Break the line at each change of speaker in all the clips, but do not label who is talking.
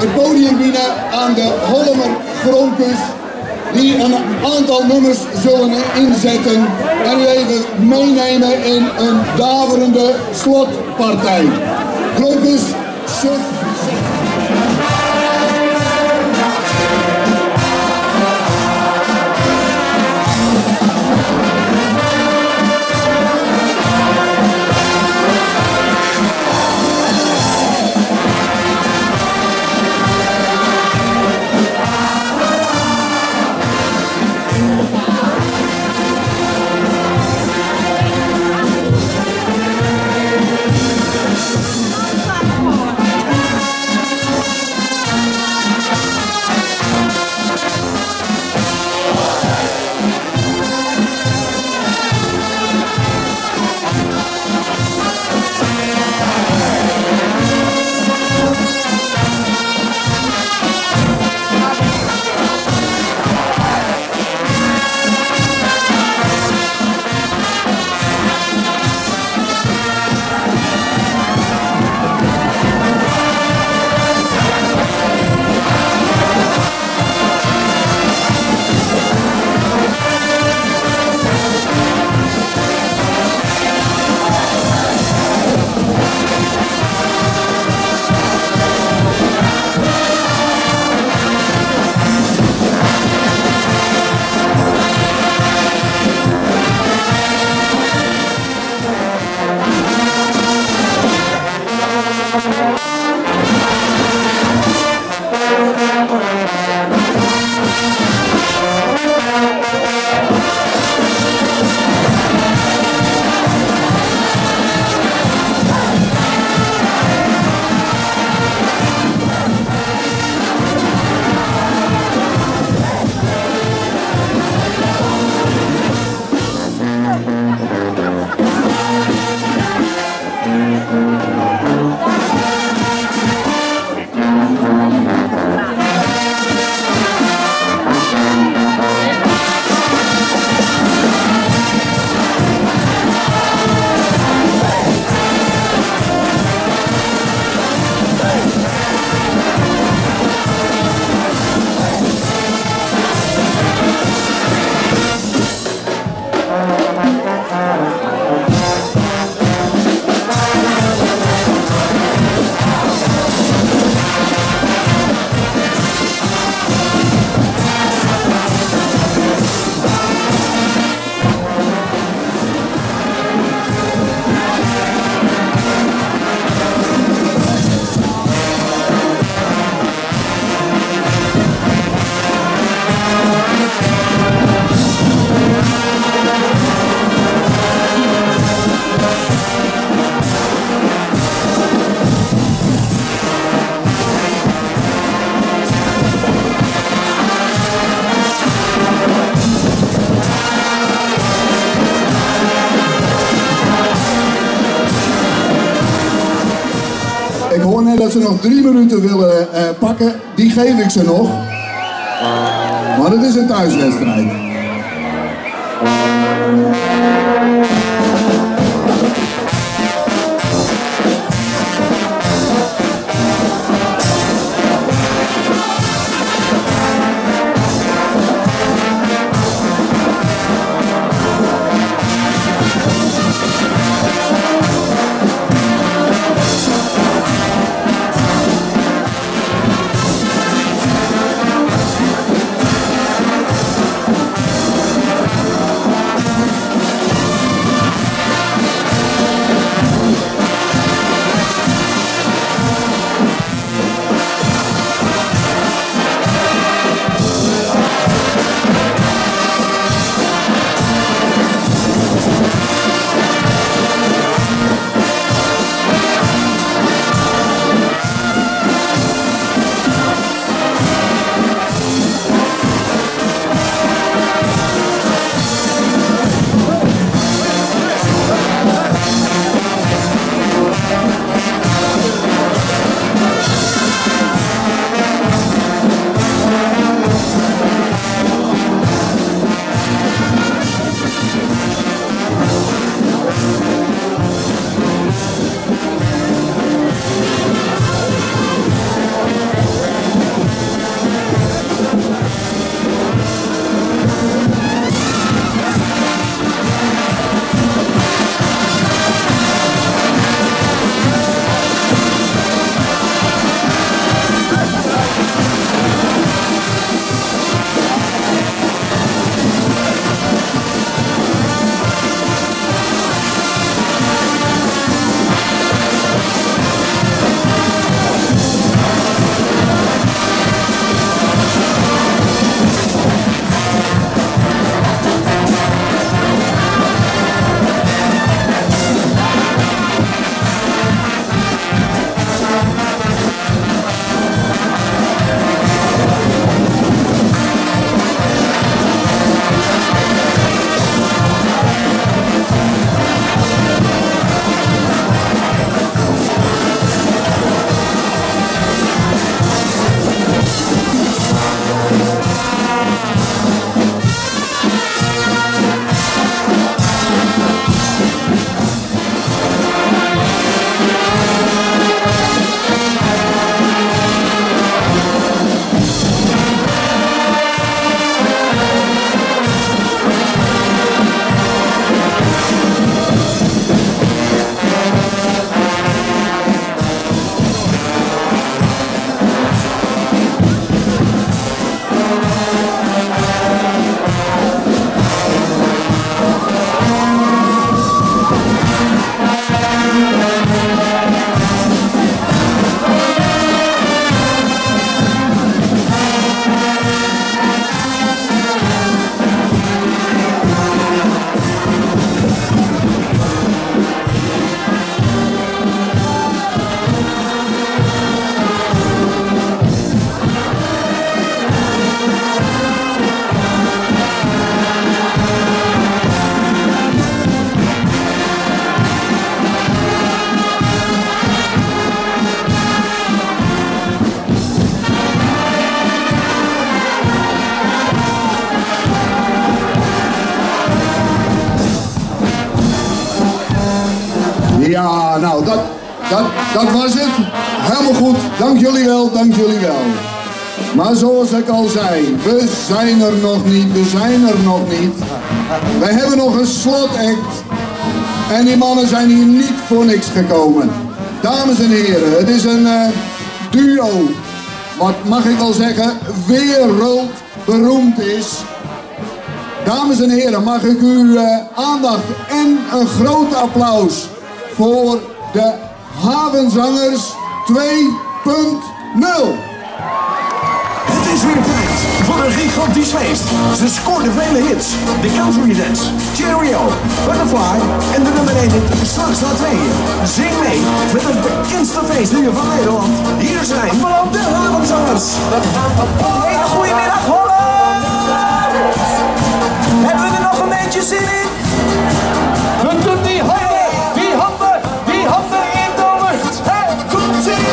het podium bieden aan de Hollemer Gronkes, die een aantal nummers zullen inzetten en u even meenemen in een daverende slotpartij. Gronkes, ik hoor net dat ze nog 3 minuten willen pakken. Die geef ik ze nog. Maar het is een thuiswedstrijd. nou, dat was het. Helemaal goed. Dank jullie wel, dank jullie wel. Maar zoals ik al zei, we zijn er nog niet, we zijn er nog niet. We hebben nog een slotact. En die mannen zijn hier niet voor niks gekomen. Dames en heren, het is een duo. Wat mag ik wel zeggen, wereldberoemd is. Dames en heren, mag ik uw aandacht en een groot applaus voor de Havenzangers 2.0.
Het is weer tijd voor een gigantisch feest. Ze scoorden vele hits. The Country Dance, Cheerio, Butterfly en de nummer 1 hit Straks na tweeën. Zing mee met het bekendste feestlied van Nederland. Hier zijn de Havenzangers.
Hele goedemiddag Holland! Hebben we er nog een beetje zin in? We doen die handen in de lucht. Hey, komt-ie!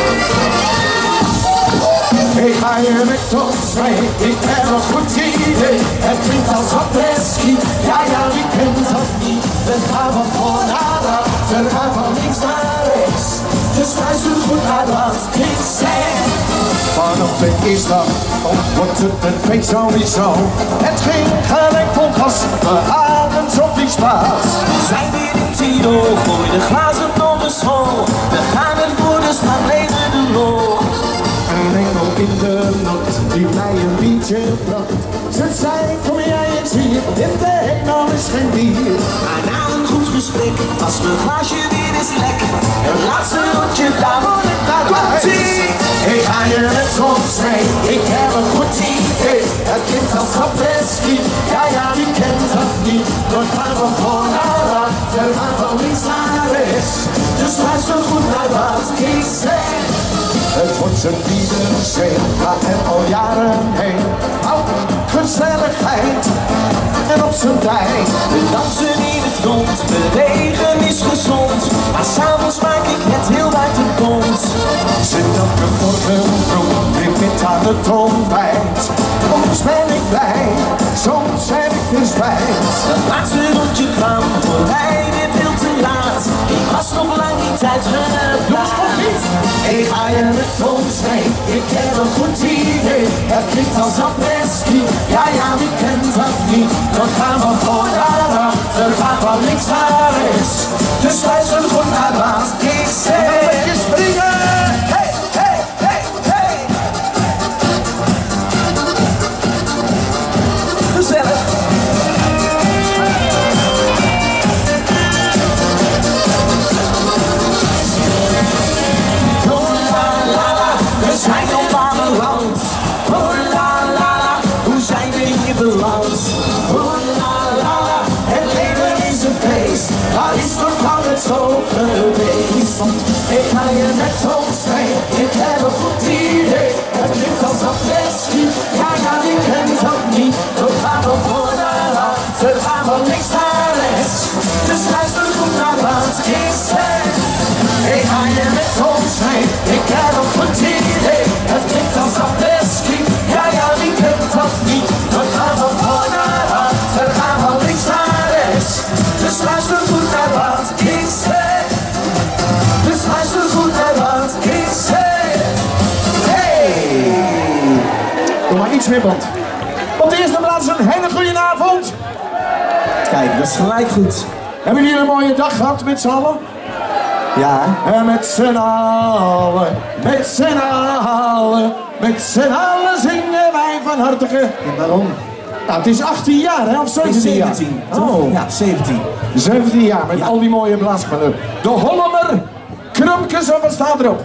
Ik ga je met ons mee, ik heb een goed idee. Het klinkt als apres-ski, ja wie kent dat niet. We gaan van voor naar achter, we gaan van links naar rechts. Dus luister goed naar wat ik zeg. Vanaf de eerste dag wordt het een feest sowieso. Het ging gelijk vol gas, we hadden zoveel spaas. We zijn weer in Tino, gooi de glazen om de school. We gaan er voor, dus maar leven de lol. Een engel in de lucht, die mij een biertje bracht. Ze zei, kom jij eens hier, dit de hemel is geen bier. Maar na een goed gesprek, was mijn glaasje weer eens lek. Het laatste rondje, daar word ik naar komt-ie. Ik ga je met ons mee, ik heb een goed idee. Het klinkt als apres-ski, ja wie kent dat niet. We gaan van voor naar achter, we gaan van links naar rechts. Dus luister goed naar wat ik zeg. Het wordt zijn Wiedersee, gaat het al jaren heen. Oud, gezelligheid en op zijn tijd. We dansen in het rond, bewegen is gezond. Maar s'avonds maak ik het heel buitenbond. Zit elke morgen vroeg, ik wit aan het ontbijt. Soms ben ik blij, soms heb ik weer spijt. Het laatste rondje kwam voor mij weer veel te laat. Ik was nog lang niet uitgepraat. Ik ga je met ons mee, ik heb een goed idee. Het klinkt als apres-ski, ja wie kent dat niet. We gaan van voor naar achter, gaan van links naar rechts. Dus luister goed naar wat ik zeg. Een beetje springen! Hey, hey, hey, hey! Gezellig! We zijn op Ameland. Oh la la la, hoe zijn we hier beland? Oh la la la, het leven is een feest. Waar is toch altijd zo geweest? Ik ga je met ons mee, ik heb een goed idee. Het klinkt als apres-ski, ja wie kent dat niet. We gaan van voor naar achter, gaan van links naar rechts. Dus luister goed naar wat ik zeg. Ik ga je met ons mee, ik heb een goed idee. Het klinkt als apres-ski, ja wie kent dat niet. We gaan van voor naar achter, gaan van links naar rechts. Dus luister goed naar wat ik zeg. Dus luister goed naar wat ik zeg. Hey!
Doe maar iets meer band. Op de eerste plaats een hele goede avond.
Kijk, dat is gelijk goed.
Hebben jullie een mooie dag gehad met z'n allen?
Ja.
En met z'n allen, met z'n allen, met z'n allen zingen wij van harte.
En waarom?
Nou, het is 18 jaar, hè? Of 17 jaar?
17.
Oh.
Ja, 17.
17 jaar met al die mooie blaasballen. De Hollemer, Krumkes en wat staat erop?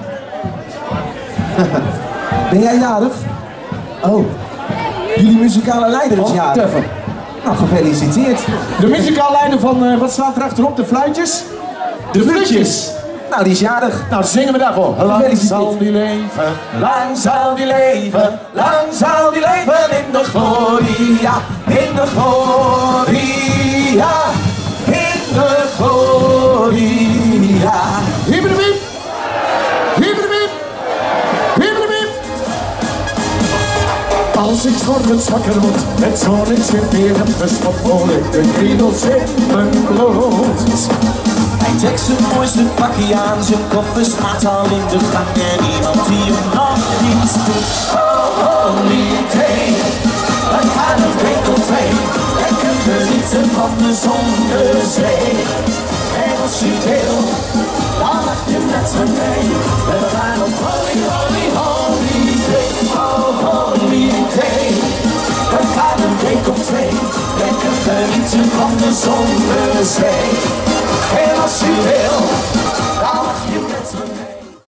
Ben jij jarig? Oh. Jullie muzikale leider is jarig.
Even.
Nou, gefeliciteerd.
De muzikale leider van, wat staat er achterop? De fluitjes? De fluitjes.
Nou, die is jarig.
Nou, zingen we daarvoor. Lang zal die leven, lang zal die leven, lang zal die leven in de gloria, in de gloria, in de gloria. Hibberwiep, hibberwiep, hibberwiep. Als ik 's morgens wakker word, met zonnetje weer en fris, wat hoor ik de kriebels in mijn bloed.
Hij trekt zijn mooiste pakje aan, zijn koffer staat al in de gang en iemand die hem nog niets doet. Oh, holiday, we gaan een week of twee, lekker genieten van de zon, de zee. En als je wil, dan mag je met me mee. We gaan op holiday, oh holiday. We gaan een week of twee, lekker genieten van de zon, de zee. En als je wil,